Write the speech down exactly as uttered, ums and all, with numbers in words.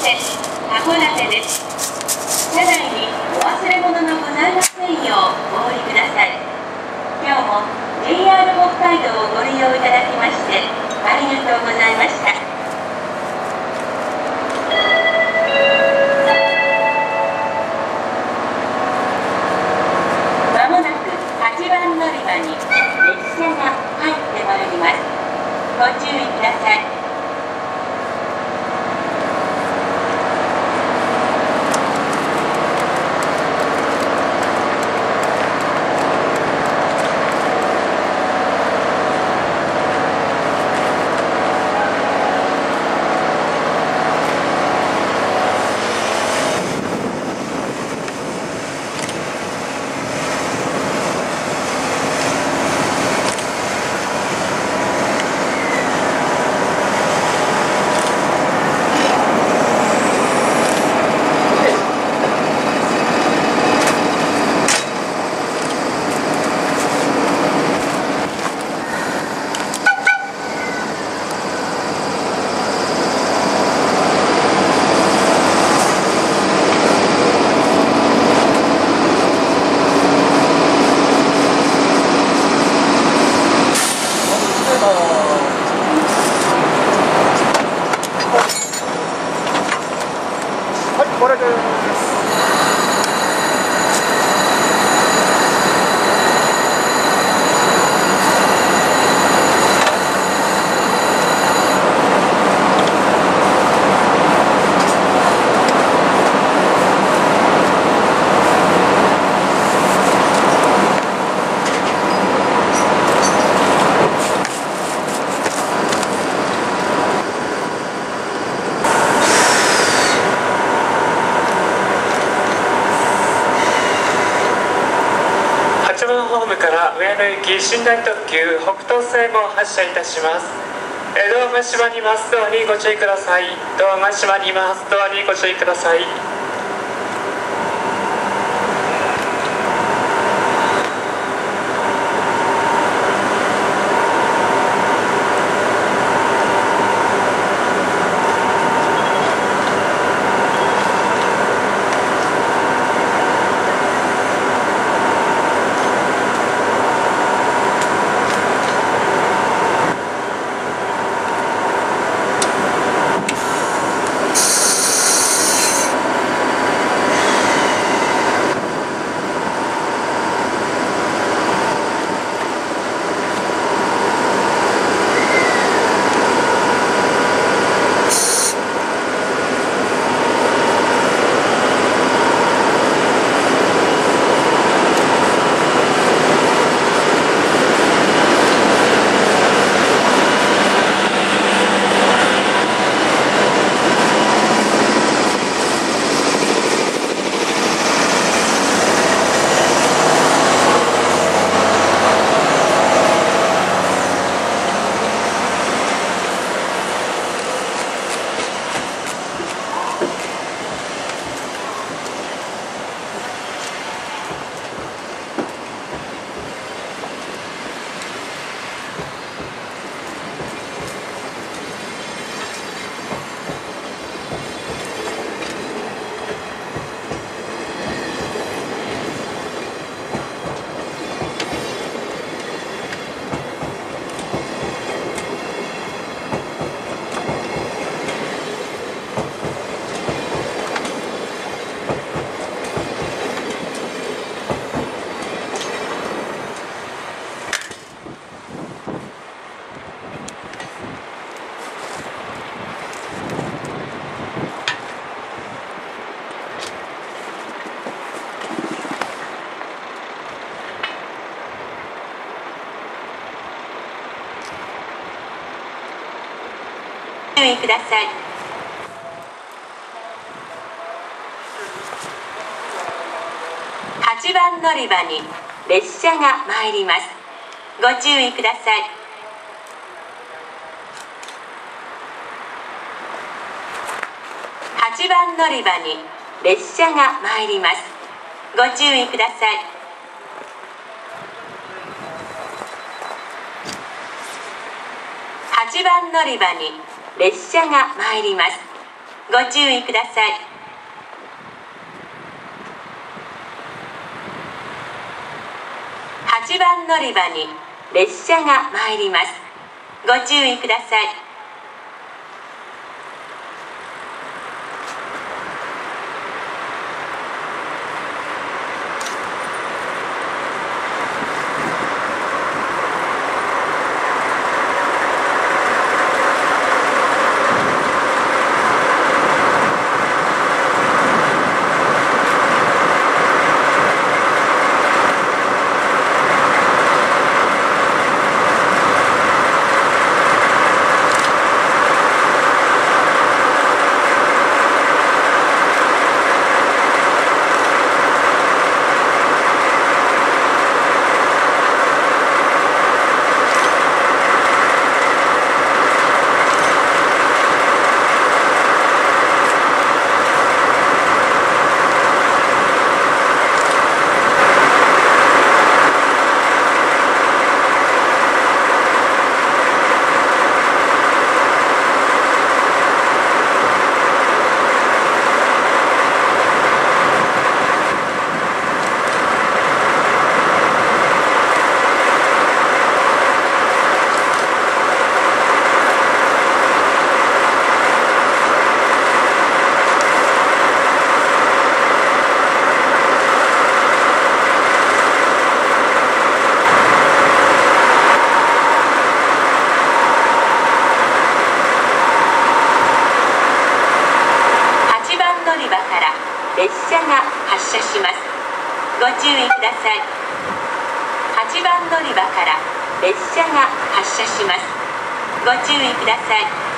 線函館です。車内にお忘れ物のございませんようお降りください。今日も ジェイアール 北海道をご利用いただきましてありがとうございました。まもなくはちばん乗り場に列車が入ってまいります。ご注意ください。 これです。 ホームから上野行き寝台特急北東西も発車いたします。ドアが閉まります。ドアにご注意ください。ドアが閉まります。ドアにご注意ください。 ご注意ください。はちばん乗り場に列車が参ります。ご注意ください。はちばん乗り場に列車が参ります。ご注意ください。はちばん乗り場に列車が参ります。 ご注意ください。はちばん乗り場に列車が参ります。ご注意ください。列車が発車します。ご注意ください。はちばん乗り場から列車が発車します。ご注意ください。